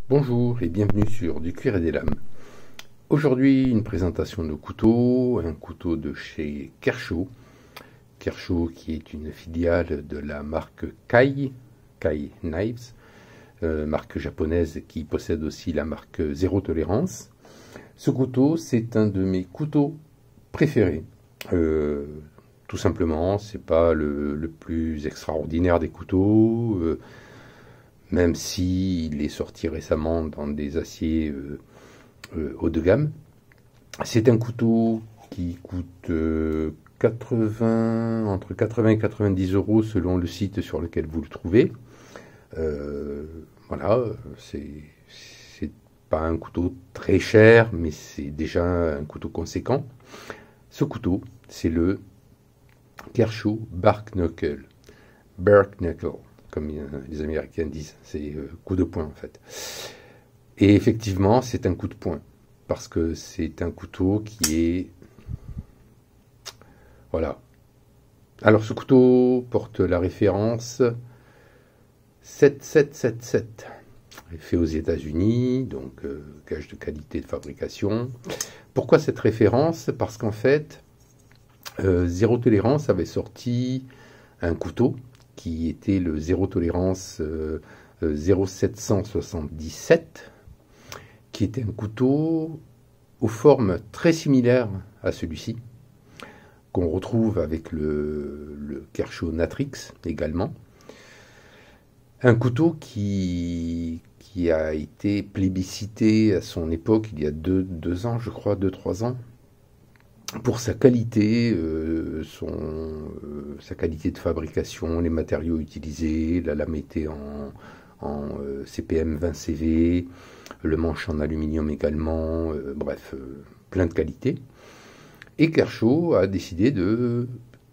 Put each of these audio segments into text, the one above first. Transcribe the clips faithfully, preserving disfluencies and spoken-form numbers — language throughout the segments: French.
Bonjour et bienvenue sur Du cuir et des lames. Aujourd'hui, une présentation de couteau, un couteau de chez Kershaw. Kershaw qui est une filiale de la marque Kai, Kai Knives, euh, marque japonaise qui possède aussi la marque Zéro Tolérance. Ce couteau, c'est un de mes couteaux préférés. Euh, tout simplement, c'est pas le, le plus extraordinaire des couteaux. Euh, même s'il est sorti récemment dans des aciers euh, euh, haut de gamme. C'est un couteau qui coûte euh, quatre-vingts, entre quatre-vingts et quatre-vingt-dix euros selon le site sur lequel vous le trouvez. Euh, voilà, c'est c'est pas un couteau très cher, mais c'est déjà un couteau conséquent. Ce couteau, c'est le Kershaw Bark Knuckle. Bark Knuckle, comme les Américains disent, c'est euh, coup de poing en fait. Et effectivement, c'est un coup de poing, parce que c'est un couteau qui est... Voilà. Alors ce couteau porte la référence sept sept sept sept, fait aux États-Unis, donc euh, gage de qualité de fabrication. Pourquoi cette référence? Parce qu'en fait, euh, Zéro Tolérance avait sorti un couteau qui était le Zéro Tolérance euh, euh, zéro sept cent soixante-dix-sept, qui était un couteau aux formes très similaires à celui-ci, qu'on retrouve avec le, le Kershaw Natrix également. Un couteau qui, qui a été plébiscité à son époque, il y a deux, deux ans, je crois, deux, trois ans, pour sa qualité, euh, son, euh, sa qualité de fabrication, les matériaux utilisés, la lame était en, en euh, C P M vingt C V, le manche en aluminium également, euh, bref, euh, plein de qualités. Et Kershaw a décidé de,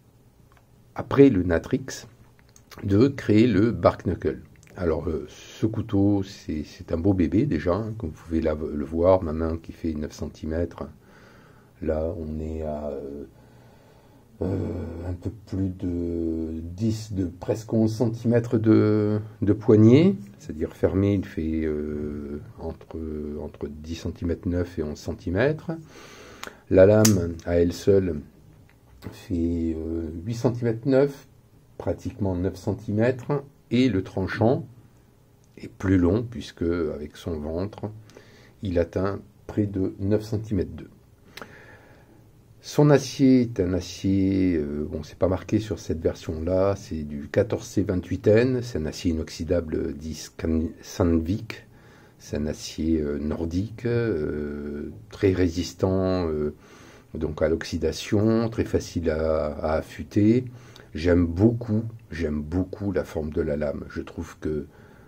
après le Natrix, de créer le Bark Knuckle. Alors, euh, ce couteau, c'est un beau bébé déjà, hein, comme vous pouvez la, le voir, ma main qui fait neuf centimètres. Là, on est à euh, euh, un peu plus de dix, de presque onze centimètres de, de poignée, c'est-à-dire fermé, il fait euh, entre, entre dix centimètres neuf et onze centimètres. La lame, à elle seule, fait euh, huit centimètres neuf, pratiquement neuf centimètres, et le tranchant est plus long, puisque avec son ventre, il atteint près de neuf centimètres deux. Son acier est un acier, euh, bon, c'est pas marqué sur cette version-là, c'est du quatorze C vingt-huit N, c'est un acier inoxydable dit Sandvik, c'est un acier euh, nordique, euh, très résistant euh, donc à l'oxydation, très facile à, à affûter. J'aime beaucoup, j'aime beaucoup la forme de la lame. Je trouve que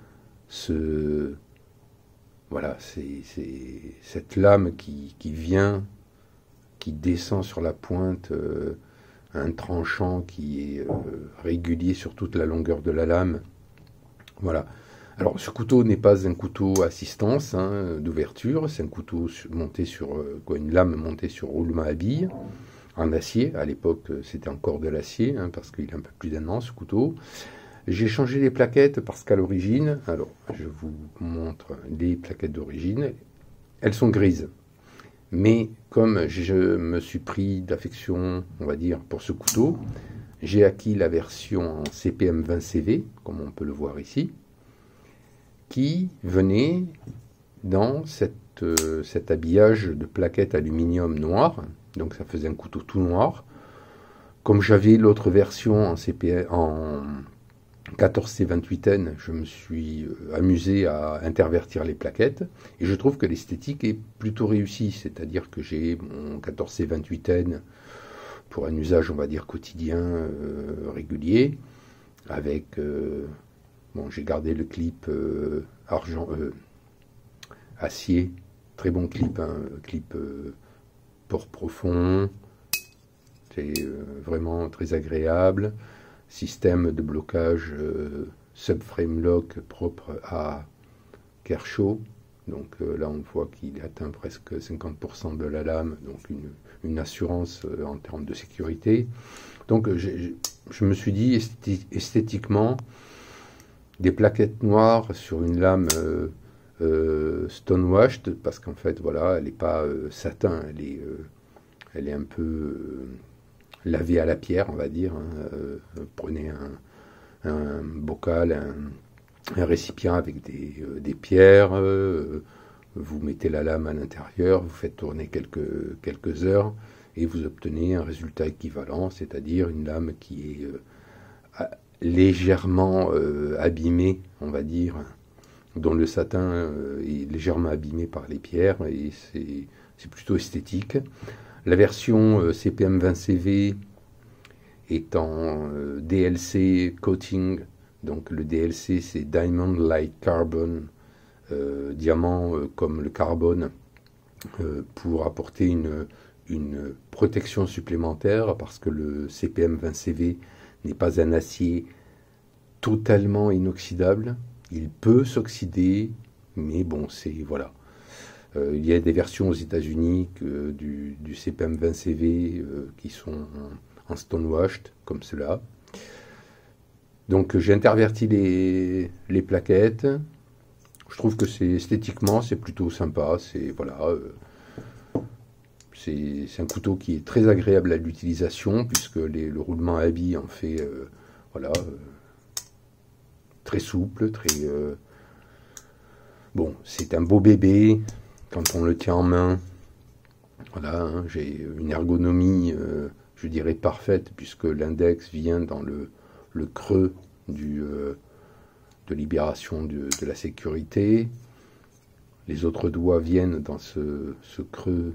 ce, voilà, c'est cette lame qui, qui vient, qui descend sur la pointe, euh, un tranchant qui est euh, régulier sur toute la longueur de la lame. Voilà. Alors, ce couteau n'est pas un couteau assistance hein, d'ouverture, c'est un couteau monté sur, euh, quoi, une lame montée sur roulement à billes, en acier. À l'époque, c'était encore de l'acier, hein, parce qu'il a un peu plus d'un an, ce couteau. J'ai changé les plaquettes parce qu'à l'origine, alors, je vous montre les plaquettes d'origine, elles sont grises. Mais comme je me suis pris d'affection, on va dire, pour ce couteau, j'ai acquis la version en C P M vingt C V, comme on peut le voir ici, qui venait dans cette, euh, cet habillage de plaquettes aluminium noir. Donc ça faisait un couteau tout noir. Comme j'avais l'autre version en, C P M, en quatorze C vingt-huit N, je me suis amusé à intervertir les plaquettes et je trouve que l'esthétique est plutôt réussie, c'est-à-dire que j'ai mon quatorze C vingt-huit N pour un usage, on va dire, quotidien, euh, régulier, avec, euh, bon, j'ai gardé le clip euh, argent, euh, acier, très bon clip, hein, clip euh, port profond, c'est euh, vraiment très agréable. Système de blocage euh, subframe lock propre à Kershaw. Donc euh, là, on voit qu'il atteint presque cinquante pour cent de la lame, donc une, une assurance euh, en termes de sécurité. Donc euh, je me suis dit, esthétiquement, des plaquettes noires sur une lame euh, euh, stonewashed, parce qu'en fait, voilà, elle n'est pas euh, satin, elle est, euh, elle est un peu euh, lavée à la pierre, on va dire. Hein. Euh, prenez un, un bocal, un, un récipient avec des, euh, des pierres, euh, vous mettez la lame à l'intérieur, vous faites tourner quelques, quelques heures, et vous obtenez un résultat équivalent, c'est-à-dire une lame qui est euh, légèrement euh, abîmée, on va dire, dont le satin euh, est légèrement abîmé par les pierres, et c'est, c'est plutôt esthétique. La version euh, C P M vingt C V est en euh, D L C coating, donc le D L C c'est Diamond Light Carbon, euh, diamant euh, comme le carbone, euh, pour apporter une, une protection supplémentaire, parce que le C P M vingt C V n'est pas un acier totalement inoxydable. Il peut s'oxyder, mais bon, c'est voilà. Euh, il y a des versions aux États-Unis euh, du, du C P M vingt C V euh, qui sont en, en stonewashed, comme cela. Donc j'ai interverti les, les plaquettes. Je trouve que c'est esthétiquement, c'est plutôt sympa. C'est voilà, euh, c'est, c'est un couteau qui est très agréable à l'utilisation, puisque les, le roulement à billes en fait euh, voilà. Euh, très souple, très... Euh... Bon, c'est un beau bébé quand on le tient en main. Voilà, hein, j'ai une ergonomie, euh, je dirais, parfaite, puisque l'index vient dans le, le creux du, euh, de libération de, de la sécurité. Les autres doigts viennent dans ce, ce creux.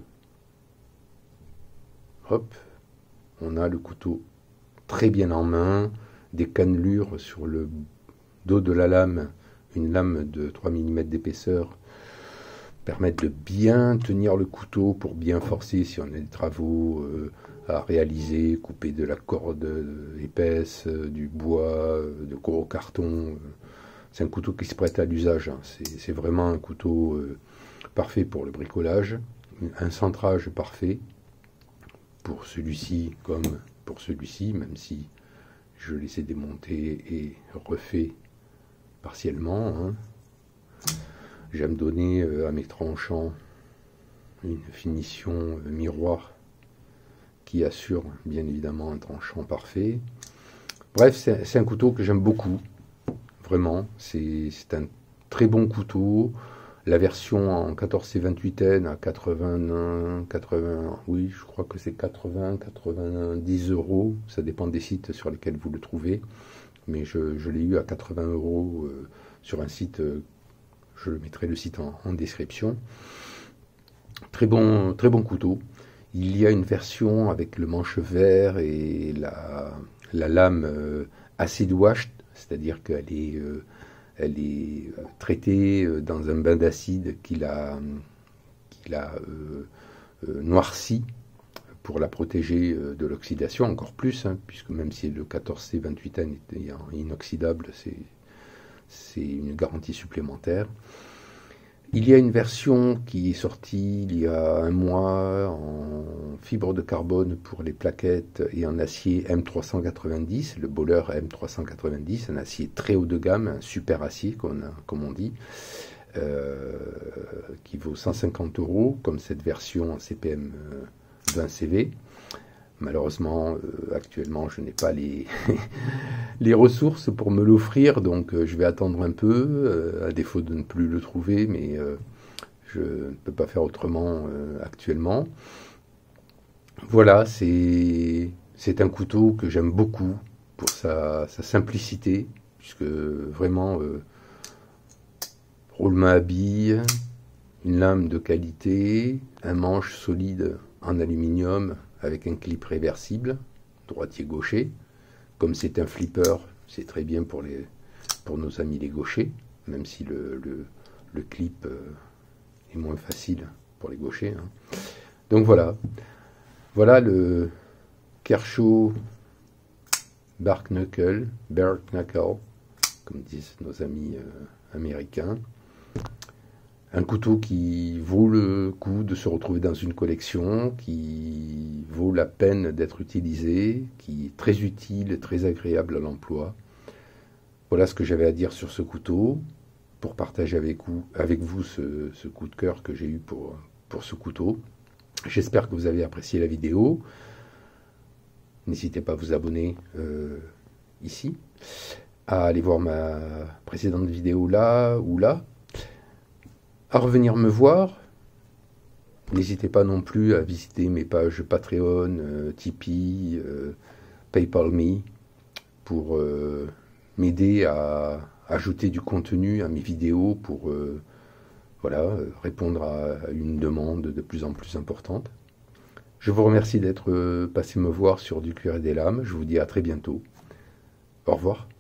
Hop, on a le couteau très bien en main, des cannelures sur le dos de la lame, une lame de trois millimètres d'épaisseur, permettent de bien tenir le couteau pour bien forcer si on a des travaux euh, à réaliser, couper de la corde euh, épaisse, euh, du bois, euh, de gros carton. Euh. C'est un couteau qui se prête à l'usage. Hein. C'est, c'est vraiment un couteau euh, parfait pour le bricolage, un centrage parfait pour celui-ci comme pour celui-ci, même si je les ai démontés et refaits partiellement. Hein. J'aime donner euh, à mes tranchants une finition euh, miroir qui assure bien évidemment un tranchant parfait. Bref, c'est, c'est un couteau que j'aime beaucoup, vraiment. C'est, c'est un très bon couteau. La version en quatorze C vingt-huit N à quatre-vingts, quatre-vingts, oui, je crois que c'est quatre-vingts, quatre-vingt-dix euros. Ça dépend des sites sur lesquels vous le trouvez. Mais je, je l'ai eu à quatre-vingts euros euh, sur un site, euh, je mettrai le site en, en description. Très bon, très bon couteau. Il y a une version avec le manche vert et la, la lame euh, acid washed, c'est-à-dire qu'elle est, euh, elle est traitée dans un bain d'acide qui l'a, qui l'a euh, euh, noirci, pour la protéger de l'oxydation, encore plus, hein, puisque même si le quatorze C vingt-huit N est inoxydable, c'est, c'est une garantie supplémentaire. Il y a une version qui est sortie il y a un mois en fibre de carbone pour les plaquettes et en acier M trois cent quatre-vingt-dix, le Bowler M trois cent quatre-vingt-dix, un acier très haut de gamme, un super acier, comme on, comme on dit, euh, qui vaut cent cinquante euros, comme cette version en C P M vingt C V. Malheureusement, euh, actuellement, je n'ai pas les, les ressources pour me l'offrir, donc euh, je vais attendre un peu, euh, à défaut de ne plus le trouver, mais euh, je ne peux pas faire autrement euh, actuellement. Voilà, c'est, c'est un couteau que j'aime beaucoup pour sa, sa simplicité, puisque vraiment, euh, roulement à billes, une lame de qualité, un manche solide en aluminium, avec un clip réversible, droitier-gaucher. Comme c'est un flipper, c'est très bien pour, les, pour nos amis les gauchers, même si le, le, le clip euh, est moins facile pour les gauchers. Hein. Donc voilà, voilà le Kershaw Bark Knuckle, Bark Knuckle, comme disent nos amis euh, américains. Un couteau qui vaut le coup de se retrouver dans une collection, qui vaut la peine d'être utilisé, qui est très utile, très agréable à l'emploi. Voilà ce que j'avais à dire sur ce couteau. pour partager avec vous, avec vous ce, ce coup de cœur que j'ai eu pour, pour ce couteau. J'espère que vous avez apprécié la vidéo. N'hésitez pas à vous abonner euh, ici, à aller voir ma précédente vidéo là ou là, à revenir me voir. N'hésitez pas non plus à visiter mes pages Patreon, euh, Tipeee, euh, PayPal.me pour euh, m'aider à ajouter du contenu à mes vidéos pour euh, voilà, répondre à, à une demande de plus en plus importante. Je vous remercie d'être passé me voir sur Du Cuir et des Lames. Je vous dis à très bientôt. Au revoir.